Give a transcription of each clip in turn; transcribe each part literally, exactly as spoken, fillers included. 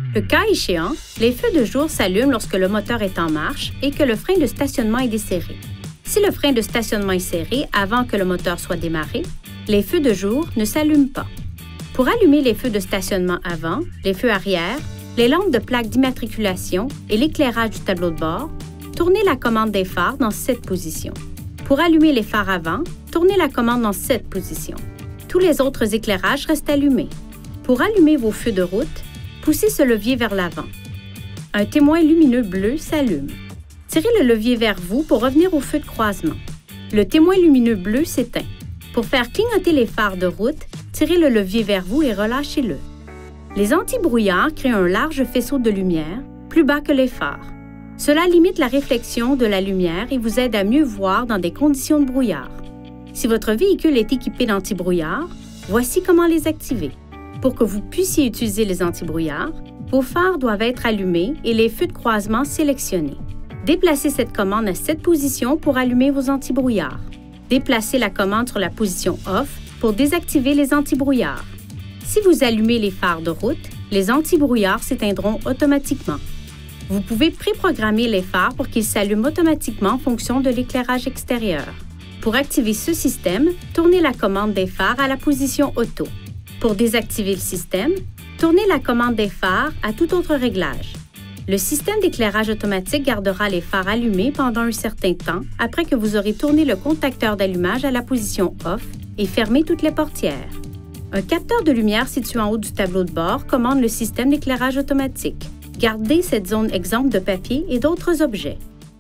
Le cas échéant, les feux de jour s'allument lorsque le moteur est en marche et que le frein de stationnement est desserré. Si le frein de stationnement est serré avant que le moteur soit démarré, les feux de jour ne s'allument pas. Pour allumer les feux de stationnement avant, les feux arrière, les lampes de plaque d'immatriculation et l'éclairage du tableau de bord, tournez la commande des phares dans cette position. Pour allumer les phares avant, tournez la commande dans cette position. Tous les autres éclairages restent allumés. Pour allumer vos feux de route, poussez ce levier vers l'avant. Un témoin lumineux bleu s'allume. Tirez le levier vers vous pour revenir au feu de croisement. Le témoin lumineux bleu s'éteint. Pour faire clignoter les phares de route, tirez le levier vers vous et relâchez-le. Les anti-brouillards créent un large faisceau de lumière, plus bas que les phares. Cela limite la réflexion de la lumière et vous aide à mieux voir dans des conditions de brouillard. Si votre véhicule est équipé d'anti-brouillard, voici comment les activer. Pour que vous puissiez utiliser les anti-brouillards, vos phares doivent être allumés et les feux de croisement sélectionnés. Déplacez cette commande à cette position pour allumer vos anti-brouillards. Déplacez la commande sur la position Off pour désactiver les anti-brouillards. Si vous allumez les phares de route, les anti-brouillards s'éteindront automatiquement. Vous pouvez préprogrammer les phares pour qu'ils s'allument automatiquement en fonction de l'éclairage extérieur. Pour activer ce système, tournez la commande des phares à la position Auto. Pour désactiver le système, tournez la commande des phares à tout autre réglage. Le système d'éclairage automatique gardera les phares allumés pendant un certain temps après que vous aurez tourné le contacteur d'allumage à la position Off et fermé toutes les portières. Un capteur de lumière situé en haut du tableau de bord commande le système d'éclairage automatique. Gardez cette zone exempte de papier et d'autres objets.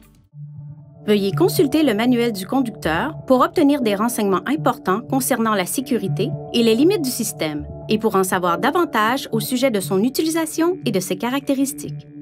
Veuillez consulter le manuel du conducteur pour obtenir des renseignements importants concernant la sécurité et les limites du système et pour en savoir davantage au sujet de son utilisation et de ses caractéristiques.